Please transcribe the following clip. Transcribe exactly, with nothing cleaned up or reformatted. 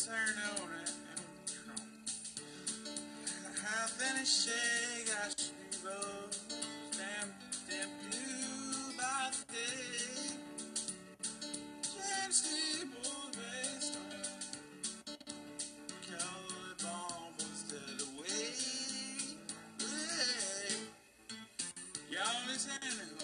Sernone. Half in a shake, I she rose. Damn, damn, you by the day. Gently, boy, based on Cowboy bomb was dead away. Y'all is handing